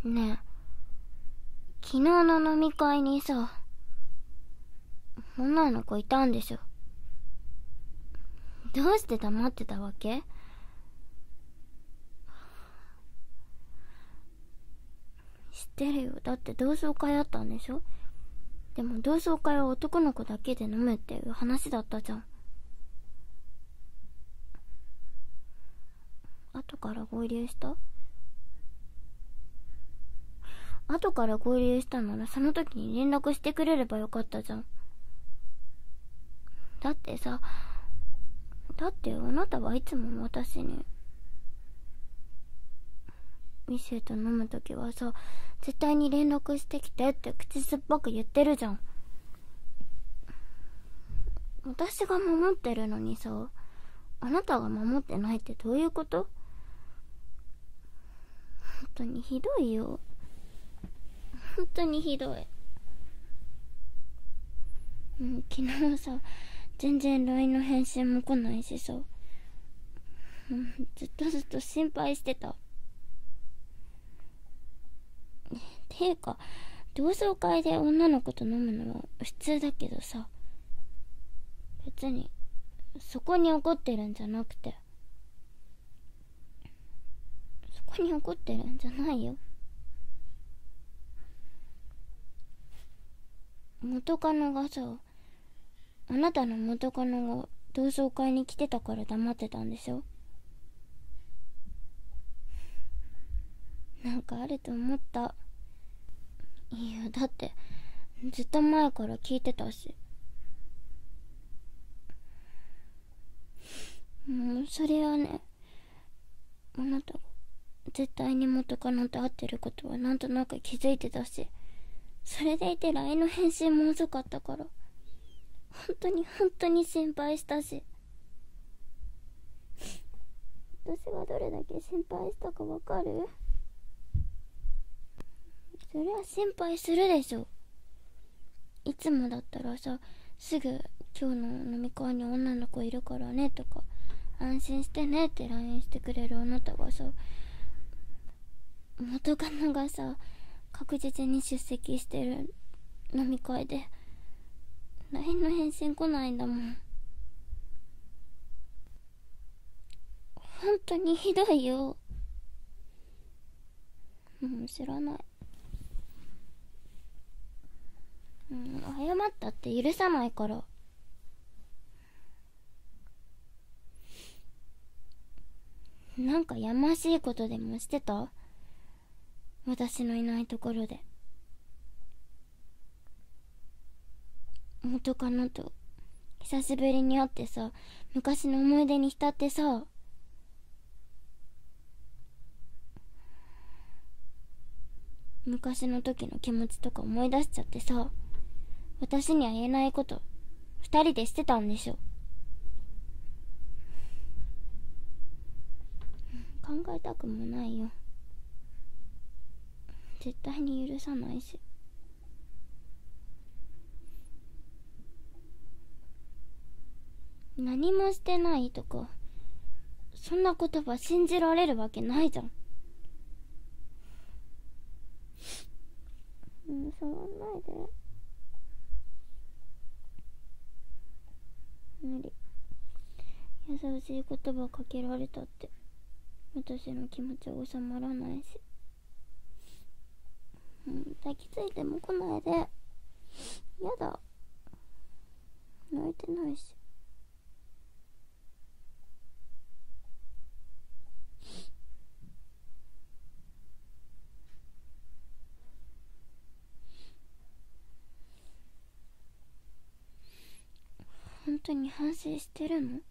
ねえ、昨日の飲み会にさ、女の子いたんでしょ。どうして黙ってたわけ？知ってるよ。だって同窓会あったんでしょ。でも同窓会は男の子だけで飲むっていう話だったじゃん。後から合流した？後から合流したならその時に連絡してくれればよかったじゃん。だってあなたはいつも私に、ミシェと飲む時はさ、絶対に連絡してきてって口酸っぱく言ってるじゃん。私が守ってるのにさ、あなたが守ってないってどういうこと？本当にひどいよ。本当にひどい。昨日さ、全然 LINE の返信も来ないしさ、ずっと心配してた。ていうか、同窓会で女の子と飲むのは普通だけどさ、別にそこに怒ってるんじゃなくて、そこに怒ってるんじゃないよ。元カノがさ、あなたの元カノが同窓会に来てたから黙ってたんでしょ。なんかあると思った。いや、だってずっと前から聞いてたし。それはね、あなたが絶対に元カノと会ってることはなんとなく気づいてたし、それでいて LINE の返信も遅かったから、本当に心配したし。私がどれだけ心配したかわかる？そりゃ心配するでしょ。いつもだったらさ、すぐ今日の飲み会に女の子いるからねとか、安心してねって LINE してくれるあなたがさ、元カノがさ、確実に出席してる飲み会で LINE の返信来ないんだもん。本当にひどいよ。知らない。謝ったって許さないから。なんかやましいことでもしてた？私のいないところで。元カノと久しぶりに会ってさ、昔の思い出に浸ってさ、昔の時の気持ちとか思い出しちゃってさ、私には言えないこと二人でしてたんでしょ。考えたくもないよ。絶対に許さないし。何もしてないとか、そんな言葉信じられるわけないじゃん。触んないで。無理。優しい言葉かけられたって私の気持ちは収まらないし。抱きついても来ないで。やだ。泣いてないし。本当に反省してるの？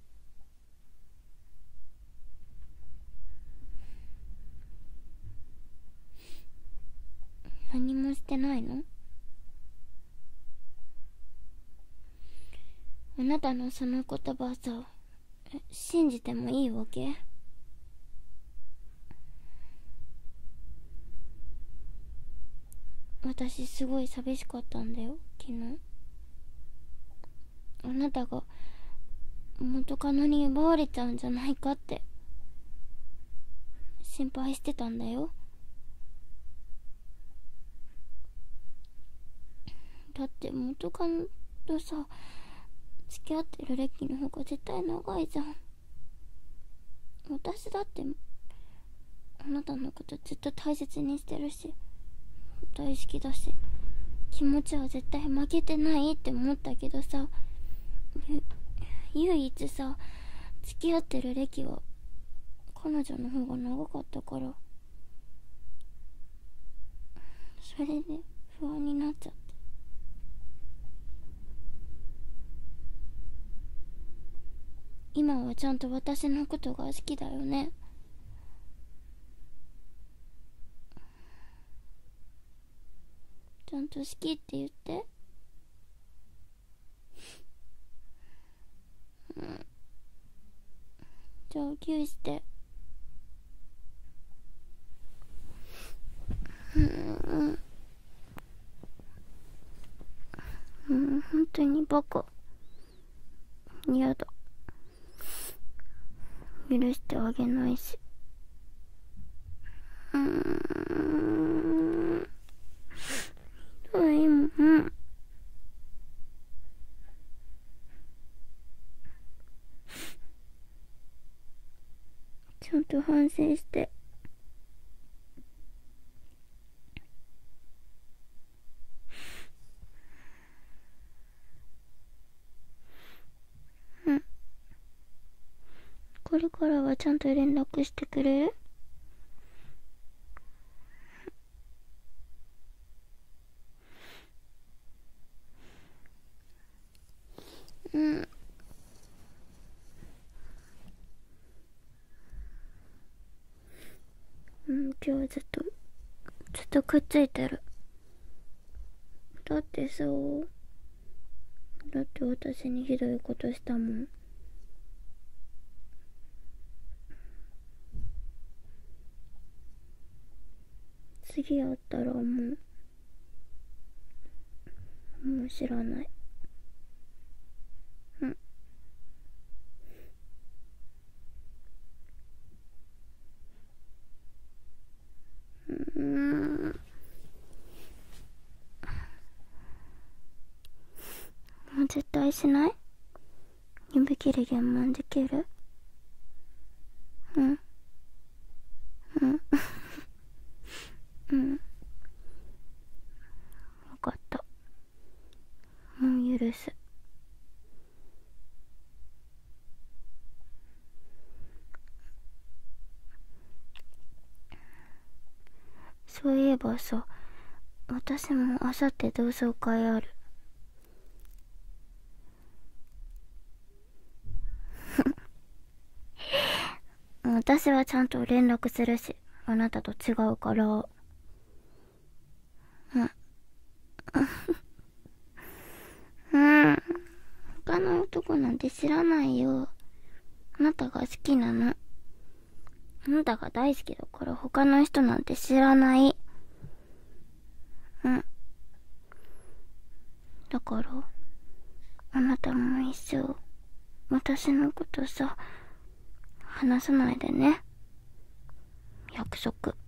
何もしてないの？あなたのその言葉さ、信じてもいいわけ？私すごい寂しかったんだよ、昨日。あなたが元カノに奪われちゃうんじゃないかって心配してたんだよ。 って元カノとさ付き合ってる歴の方が絶対長いじゃん。私だってあなたのことずっと大切にしてるし大好きだし、気持ちは絶対負けてないって思ったけどさ、唯一さ付き合ってる歴は彼女の方が長かったから、それで不安になっちゃって。今はちゃんと私のことが好きだよね。ちゃんと好きって言って。じゃあキューして。本当にバカ。嫌だ。許してあげないし。ひどいもん。ちゃんと反省して。これからはちゃんと連絡してくれる？今日はずっとくっついてる。だって私にひどいことしたもん。次会ったらもう知らない。もう絶対しない？指切り玄満できる？分かった。もう許す。そういえばさ、私もあさって同窓会ある。私はちゃんと連絡するし、あなたと違うから。他の男なんて知らないよ。あなたが好きなの。あなたが大好きだから他の人なんて知らない。だからあなたも一生私のことさ話さないでね。約束。